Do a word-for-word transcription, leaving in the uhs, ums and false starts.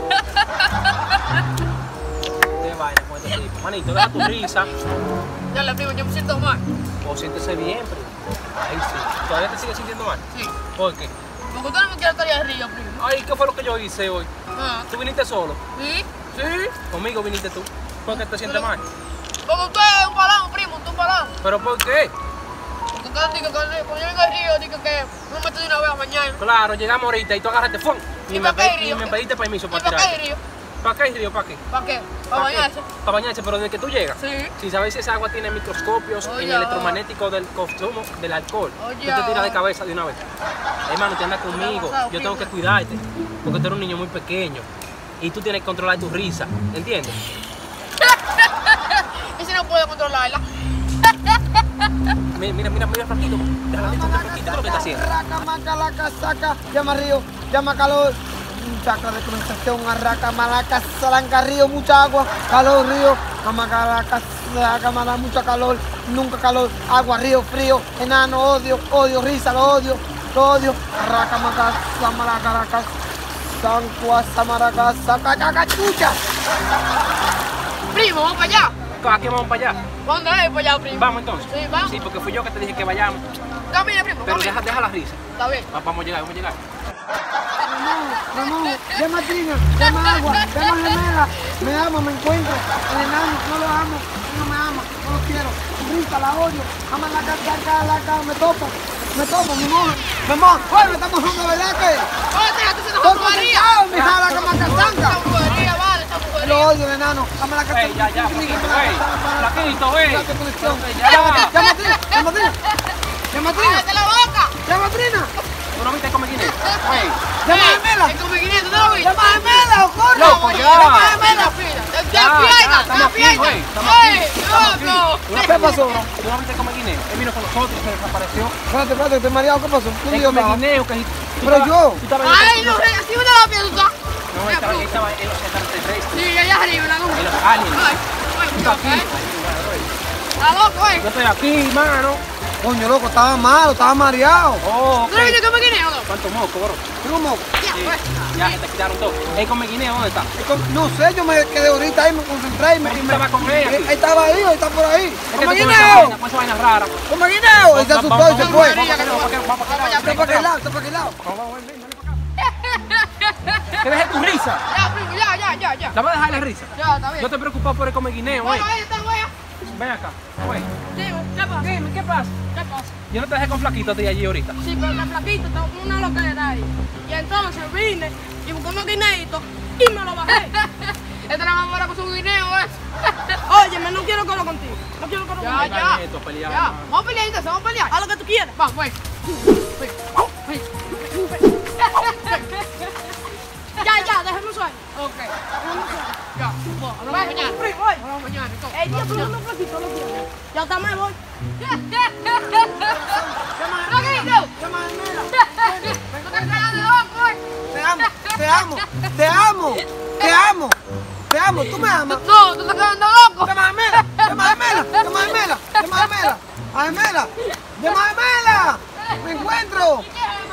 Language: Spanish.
Qué vaina con este tipo. Manito, deja tu risa. Ya le primo, yo me siento mal. O siéntese bien, primo. Ahí sí. ¿Todavía te sigues sintiendo mal? Sí. ¿Por qué? Porque usted no me quiere estar allá arriba, primo. Ay, ¿qué fue lo que yo hice hoy? Ah. ¿Tú viniste solo? ¿Sí? Sí. ¿Conmigo viniste tú? ¿Por qué te sientes mal? Porque usted es un palán, primo, usted es un palán. ¿Pero por qué? Porque usted dice que cuando yo vengo al río, dice que no me de una vez mañana. Claro, llegamos ahorita y tú agarraste ¡fum! ¿Y Ni me, para qué pe- río? ni me pediste permiso ¿Y para para tirar. qué río? ¿Para qué río? ¿Para qué? ¿Para qué? ¿Para bañarse? Para bañarse, pero desde que tú llegas. Sí. Si sabes si esa agua tiene microscopios Oye, en el electromagnético del consumo del alcohol, Oye, tú te tiras de cabeza de una vez. Hermano, te andas conmigo, pasado, yo tengo que primo. cuidarte, porque tú eres un niño muy pequeño y tú tienes que controlar tu risa, ¿entiendes? ¿Y si no puedo controlarla? Mira, mira, mira, mira, Franquito, déjala de Franquito, lo que está haciendo. Raca, maca, laca, saca, llama río, llama calor. Saca de conversación, arraca, malaca, salanca, río, mucha agua, calor, río, amacalaca, saca, mala, mucha calor, nunca calor, agua, río, frío, enano, odio, odio, risa, lo odio, lo odio, arraca, maca, samaraca, raca, sancua, samaraca, saca, caca, chucha. Primo, vamos para allá. ¿A qué vamos para allá? ¿Dónde es para allá, primo? Vamos entonces. Sí, vamos. Sí, porque fui yo que te dije que vayamos. Camina, primo, Pero camina. deja, deja la risa. Está bien. Va- Vamos a llegar, vamos a llegar. Ramón, Ramón, llama trina, llama agua, llama gemela, me amo, me encuentro, el enano, no lo amo, no me ama, no lo quiero, risa, la odio, ama la caca, la caca, me topo, me topo, mi amor, mi amor, oye, me estamos jugando, ¿verdad que? Oye, te estoy haciendo Estoy brujería. conectado, mi jala, que me Esta casanga. brujería, vale, esta Lo brujería. odio, el enano, ama la caca. Ey, ya, ya, Flaquito, ey. Flaquito, ey. Ya, llama trina, llama trina, llama trina, ¡Cállate la boca! llama trina, ¿Tú no viste cómo guineo? Ey. llama Ey, gemela, es como quinientos, ¿no lo viste? llama gemela, corre. Loco, ya. Llama a gemela, fila. ¡Te Ya, ya, pierdas! estamos ¡Te aquí, pierdas! güey, estamos aquí, ¡Ey, estamos aquí. loco! ¿Qué pasó? ¿Tú no viste como guineo? Él vino con nosotros, se desapareció. Espérate, espérate, estoy mareado, ¿qué pasó? ¿Quién Es dijo como nada? guineo que si- tú Pero estabas- yo. tú estabas en ¡Ay, el- no, así una la piensa! No, él estaba, él estaba en los extraterrestres, Sí, allá arriba, en la nube. en los aliens. Ay, ay, Tú estás aquí. ¿eh? Está loco, ¿eh? Yo estoy aquí, mano. Coño, loco, estaba malo, estaba mareado. Oh, ¿Tú no viste como guineo, no? ¿Cuánto moco, bro? ¿Cómo? Ya, Sí. pues. Ya, se te quitaron todo. Ey, con mi guineo, ¿dónde está? No sé, yo me quedé ahorita ahí, me concentré y me... Pero y tú me- estabas con él, Él, aquí. él estaba ahí, él está por ahí. Es que ¡Como tú con esa guineo! vaina, con esa vaina rara. ¡Como guineo! Él se asustó y se Vamos, fue. vamos, vamos, vamos, vamos, vamos, vamos, vamos, Está para aquel lado, está para aquel lado. Vamos, vamos, ven, ven, ven para acá. Que deje tu risa. Ya, primo, ya, ya, ya, ya. ¿Te vas a dejar la risa? Ya, está bien. No te preocupes por el come guineo, güey. Bueno, ahí está, güey. Ven acá, güey. Dime, ¿qué pasa? Dime, ¿qué pasa? ¿Qué pasa? Yo no te dejé con flaquito de allí ahorita. Sí, pero la flaquita estaba con una loquera ahí. Y entonces vine y busqué unos guineitos y me lo bajé. Esta era más buena con su guineo, ¿eh? Óyeme, no quiero colo contigo. No quiero colo Ya, contigo. ya. Esto, pelear, Ya, hermano. vamos a pelear entonces, vamos a pelear. Haz lo que tú quieras. Vamos, güey. Ven, ven, ven. Ya, ya, déjame sueño. Ok. Déjame sueño. Ya, bueno, hablamos mañana. Hablamos mañana, entonces. Ey, tío, pero no flaquito, no quiero. Ya está, me voy. Llama a Gemela. No te creas de loco, eh. Te amo, te amo, te amo, te amo, te amo, tú me amas. No, tú estás quedando loco. Llama a Gemela, llama a Gemela, llama a Gemela, llama a Gemela, a Gemela, llama a Gemela. Me encuentro.